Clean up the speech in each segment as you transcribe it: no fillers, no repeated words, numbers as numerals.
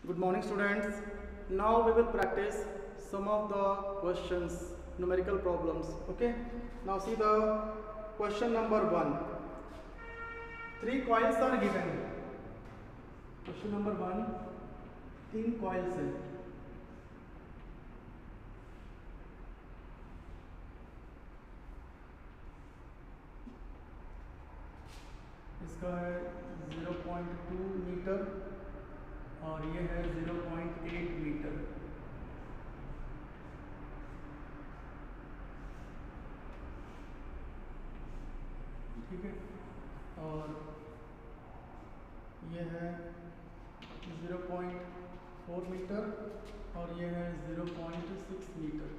Good morning, students. Now we will practice some of the questions, numerical problems. Okay. Now see the question number 1. 3 coils are given. Question number 1. 3 coils है. इसका है 0.2 metre और ये है 0.8 metre. ठीक है. और ये है 0.4 मीटर और ये है 0.6 मीटर.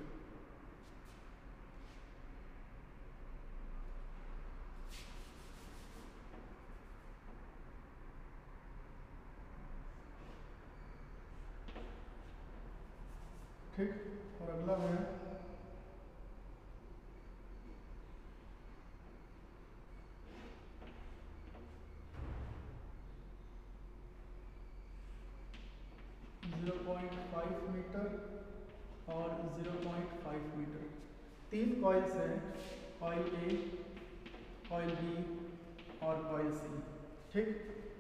ठीक. और अगला है 0.5 मीटर और 0.5 मीटर. 3 कॉइल्स हैं, कॉइल ए, कॉइल बी और कॉइल सी. ठीक.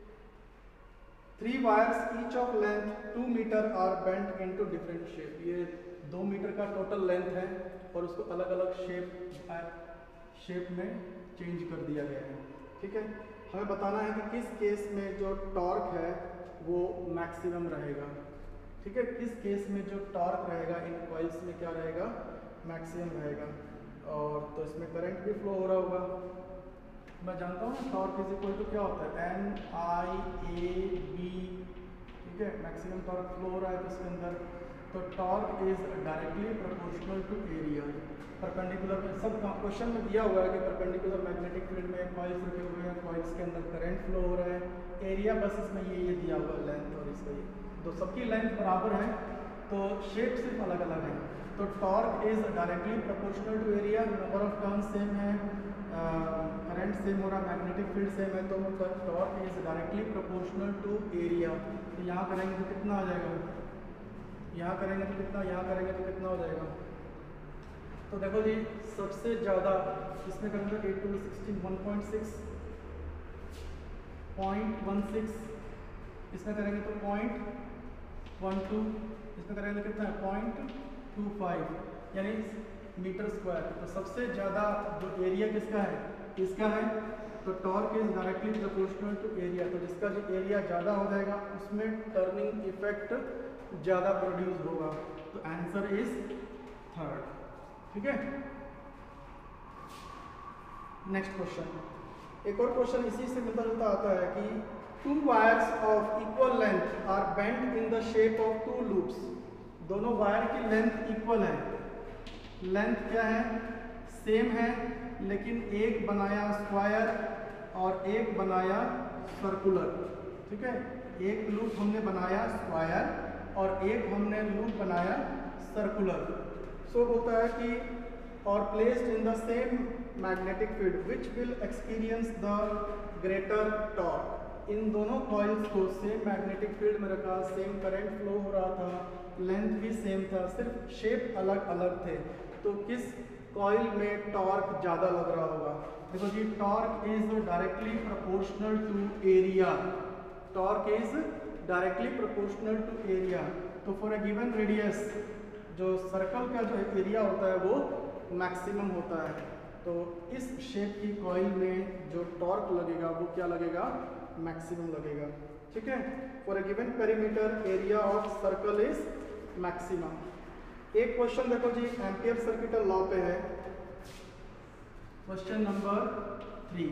3 wires each of length 2 metre are bent into different shape. ये 2 मीटर का टोटल लेंथ है और उसको अलग अलग शेप में चेंज कर दिया गया है. ठीक है. हमें बताना है कि किस केस में जो टॉर्क है वो मैक्सिमम रहेगा. ठीक है. किस केस में जो टॉर्क रहेगा इन कॉइल्स में क्या रहेगा, मैक्सिमम रहेगा. और तो इसमें करंट भी फ्लो हो रहा होगा. मैं जानता हूँ टॉर्क इज इक्वल टू क्या होता है, NIAB. ठीक है. मैक्सिमम टॉर्क फ्लो हो रहा है तो इसके अंदर तो torque is directly proportional to area. Perpendicular में सब क्वेश्चन में दिया हुआ है कि परपेंडिकुलर मैग्नेटिक फील्ड में कॉइल्स रखे हुए हैं, कॉइल्स के अंदर करंट फ्लो हो रहा है. एरिया बस इसमें ये दिया हुआ है, लेंथ और इसका ये. तो सबकी लेंथ बराबर है तो शेप सिर्फ अलग अलग है. तो torque is directly proportional to area. Number of turns same है, करंट सेम हो रहा है, मैग्नेटिक फील्ड सेम है, तो torque is directly proportional to area. तो यहाँ करेंगे तो कितना आ जाएगा, यहाँ करेंगे तो कितना, यहाँ करेंगे तो कितना हो जाएगा. तो देखो जी, सबसे ज़्यादा इसमें करेंगे 8 to 16 1.6, 0.16. इसमें करेंगे तो 0.12. इसमें करेंगे तो कितना है 0.25 यानी मीटर स्क्वायर. तो सबसे ज़्यादा जो एरिया किसका है, इसका है. तो torque is directly proportional to area. तो जिसका जो एरिया ज़्यादा हो जाएगा उसमें टर्निंग इफेक्ट ज़्यादा प्रोड्यूस होगा. तो आंसर इज 3rd. ठीक है. Next question. एक और क्वेश्चन इसी से मिलता जुलता आता है कि 2 wires of equal length are bent in the shape of 2 loops. दोनों वायर की लेंथ इक्वल है. लेंथ क्या है, सेम है, लेकिन एक बनाया स्क्वायर और एक बनाया सर्कुलर. ठीक है. एक लूप हमने बनाया स्क्वायर और एक हमने लूप बनाया सर्कुलर. सो होता है कि और placed in the same magnetic field which will experience the greater torque. इन दोनों कॉइल्स को सेम मैग्नेटिक फील्ड में रखा, सेम करंट फ्लो हो रहा था, लेंथ भी सेम था, सिर्फ शेप अलग अलग थे. तो किस कॉइल में टॉर्क ज़्यादा लग रहा होगा. देखो जी, torque is directly proportional to area. Torque is directly proportional to area. तो फॉर ए गिवन रेडियस जो सर्कल का जो एरिया होता है वो मैक्सिमम होता है. तो इस शेप की कॉइल में जो टॉर्क लगेगा वो क्या लगेगा, मैक्सिमम लगेगा. ठीक है. For a given perimeter area of circle is maximum. एक क्वेश्चन देखो जी, एम्पियर सर्किटल लॉ पे है. Question number 3.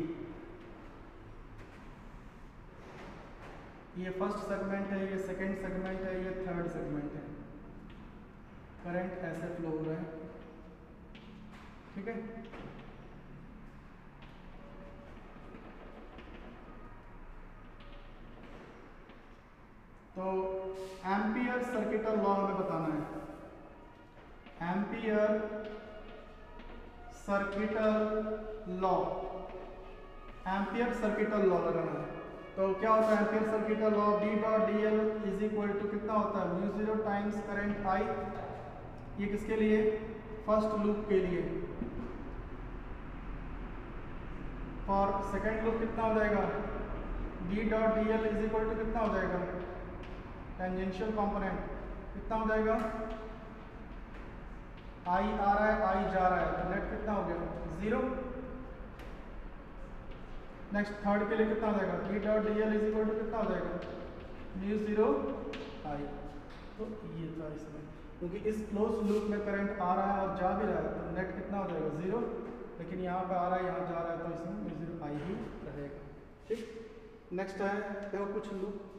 ये फर्स्ट सेगमेंट है, ये सेकंड सेगमेंट है, ये थर्ड सेगमेंट है. करंट ऐसे फ्लो हो रहा है. ठीक है. तो एम्पियर सर्किटल लॉ हमें बताना है. Ampere circuital law, ampere circuital law लगाना है. तो क्या होता है एम्पियर सर्किट का law, B dot D L is equal to कितना होता है, mu zero times current I। ये किसके लिए, फर्स्ट लूप के लिए। और सेकेंड लूप कितना हो जाएगा, B dot D L is equal to कितना हो जाएगा, टेंजेंशियल कंपोनेंट कितना हो जाएगा, I आ रहा है I जा रहा है, तो नेट कितना हो गया, 0। नेक्स्ट थर्ड के लिए कितना हो जाएगा, B dot D L is equal to कितना हो जाएगा, म्यू जीरो I। तो ये था इसमें, क्योंकि इस क्लोज लूप में करंट आ रहा है और जा भी रहा है, तो नेट कितना हो जाएगा, 0। लेकिन यहाँ पे आ रहा है, यहाँ जा रहा है, तो इसमें म्यू जीरो I ही रहेगा। ठीक, नेक्स्ट है देखो कुछ लूप